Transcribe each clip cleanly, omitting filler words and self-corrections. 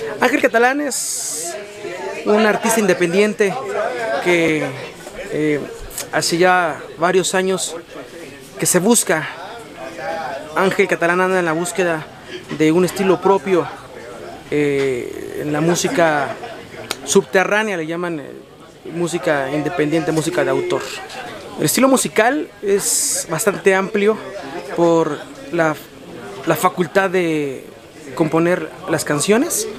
Ángel Catalán es un artista independiente que hace ya varios años que se busca. Ángel Catalán anda en la búsqueda de un estilo propio en la música subterránea, le llaman música independiente, música de autor. El estilo musical es bastante amplio por la facultad de componer las canciones.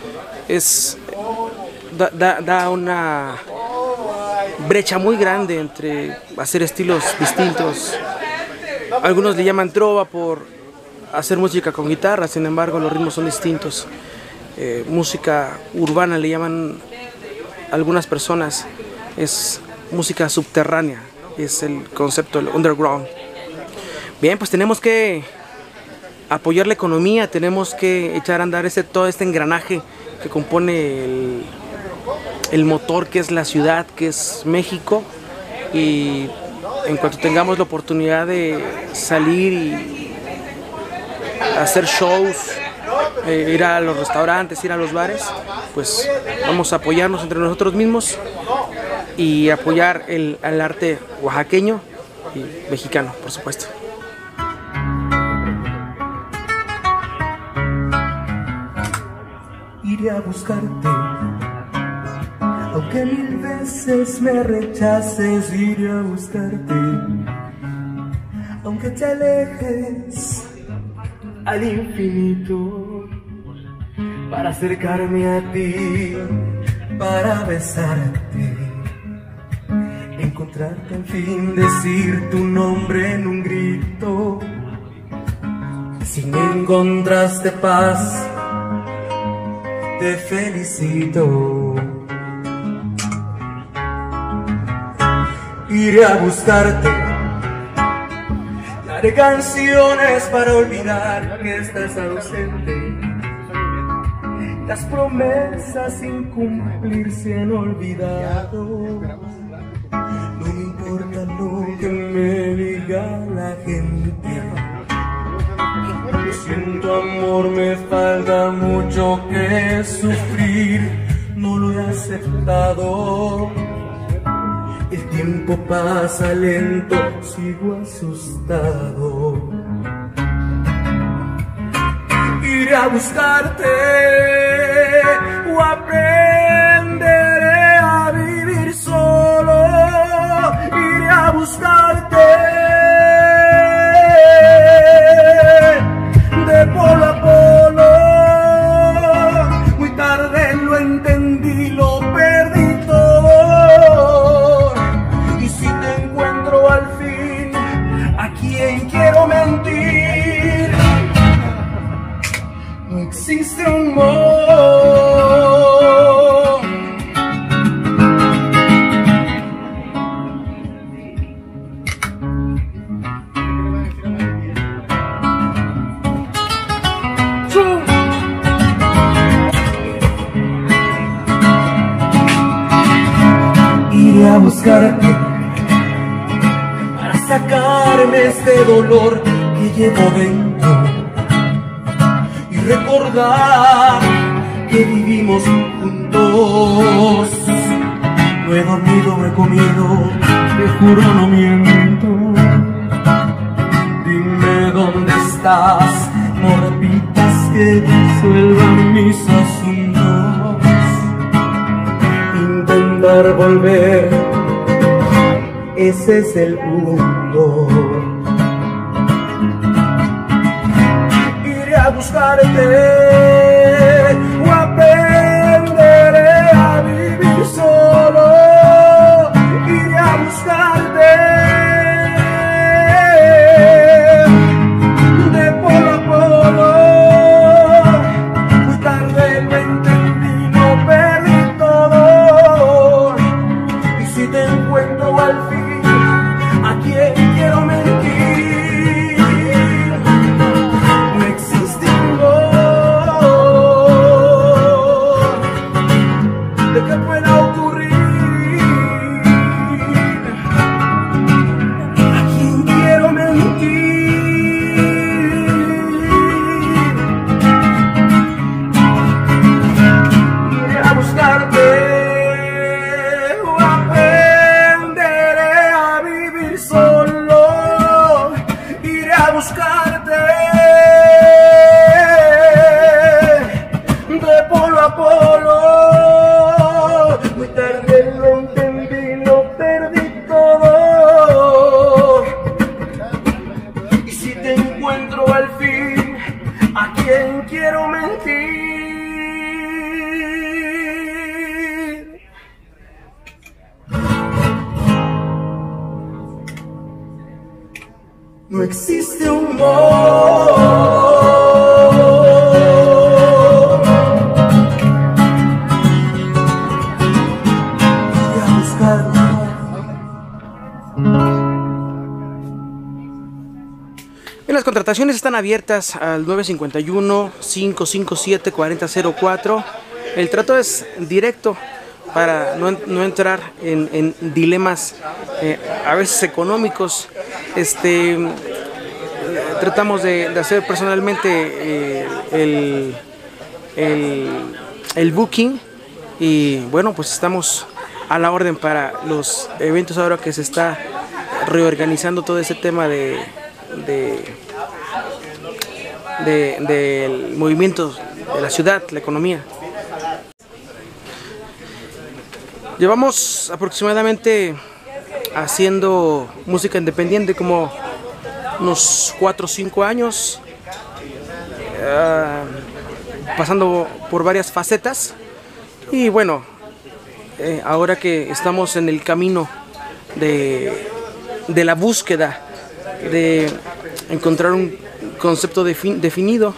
Da una brecha muy grande entre hacer estilos distintos. Algunos le llaman trova por hacer música con guitarra, sin embargo los ritmos son distintos. Música urbana le llaman algunas personas, es música subterránea, es el concepto del underground. Bien, pues tenemos que apoyar la economía, tenemos que echar a andar todo este engranaje que compone el motor que es la ciudad, que es México, y en cuanto tengamos la oportunidad de salir y hacer shows, ir a los restaurantes, ir a los bares, pues vamos a apoyarnos entre nosotros mismos y apoyar al arte oaxaqueño y mexicano, por supuesto. Iré a buscarte, aunque 1000 veces me rechaces. Iré a buscarte, aunque te alejes al infinito, para acercarme a ti, para besarte, encontrarte al fin, decir tu nombre en un grito. Si me encontraste paz, te felicito. Iré a buscarte, te haré canciones para olvidar que estás ausente. Las promesas sin cumplir se han olvidado. No me importa lo que me diga la gente. Lo siento, amor, me falta mucho que sufrir. No lo he aceptado. El tiempo pasa lento, sigo asustado. Iré a buscarte o aprenderé a vivir solo. Iré a buscarte de polo a polo. Muy tarde lo entendí, lo perdí todo. Y si te encuentro al fin, ¿a quién quiero mentir? No existe un modo. Iré a buscarte para sacarme este dolor que llevo dentro y recordar que vivimos juntos. No he dormido, no he comido, te juro no miento. Dime dónde estás, no repitas que disuelvan mis asuntos. Intentar volver, ese es el punto. Iré a buscarte o aprenderé a vivir solo. Iré a buscarte de polo a polo. Muy tarde lo entendí, no perdí todo. Y si te encuentro al fin, ¿a quién quiero mentir? No existe un gol. no existe humor. Iré a buscarlo. Las contrataciones están abiertas al 951-557-4004. El trato es directo para no entrar en dilemas a veces económicos. Tratamos de hacer personalmente el booking, y bueno, pues estamos a la orden para los eventos ahora que se está reorganizando todo ese tema del movimiento de la ciudad, la economía. Llevamos aproximadamente haciendo música independiente como unos 4 o 5 años, pasando por varias facetas, y bueno, ahora que estamos en el camino de la búsqueda de encontrar un concepto definido,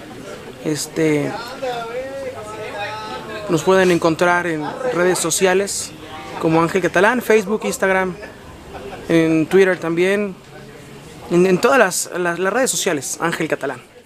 nos pueden encontrar en redes sociales como Ángel Catalán, Facebook, Instagram, en Twitter también, en todas las redes sociales, Ángel Catalán.